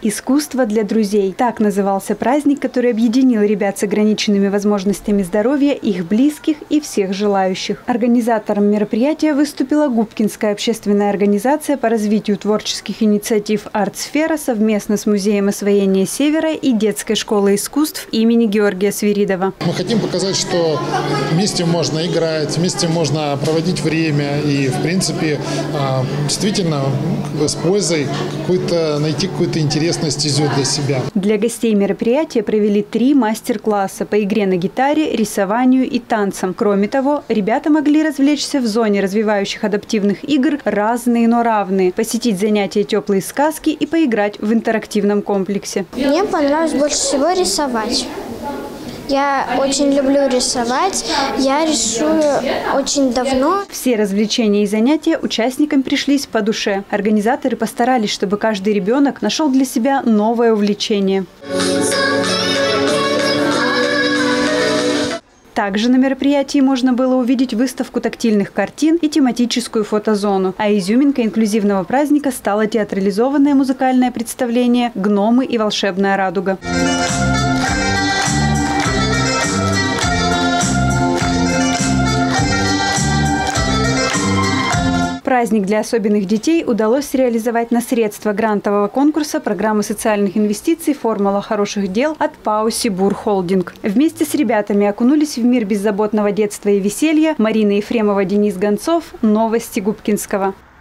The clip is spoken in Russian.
Искусство для друзей. Так назывался праздник, который объединил ребят с ограниченными возможностями здоровья, их близких и всех желающих. Организатором мероприятия выступила Губкинская общественная организация по развитию творческих инициатив «Артсфера» совместно с Музеем освоения Севера и Детской школой искусств имени Георгия Свиридова. Мы хотим показать, что вместе можно играть, вместе можно проводить время и, в принципе, действительно с пользой найти какую-то интересную стезю для себя. Для гостей мероприятия провели 3 мастер-класса по игре на гитаре, рисованию и танцам. Кроме того, ребята могли развлечься в зоне развивающих адаптивных игр «Разные, но равные», посетить занятия «Теплые сказки» и поиграть в интерактивном комплексе. Мне понравилось больше всего рисовать. Я очень люблю рисовать, я рисую очень давно. Все развлечения и занятия участникам пришлись по душе. Организаторы постарались, чтобы каждый ребенок нашел для себя новое увлечение. Также на мероприятии можно было увидеть выставку тактильных картин и тематическую фотозону. А изюминкой инклюзивного праздника стало театрализованное музыкальное представление «Гномы и волшебная радуга». Праздник для особенных детей удалось реализовать на средства грантового конкурса программы социальных инвестиций «Формула хороших дел» от ПАО «Сибур Холдинг». Вместе с ребятами окунулись в мир беззаботного детства и веселья Марина Ефремова, Денис Гонцов. Новости Губкинского.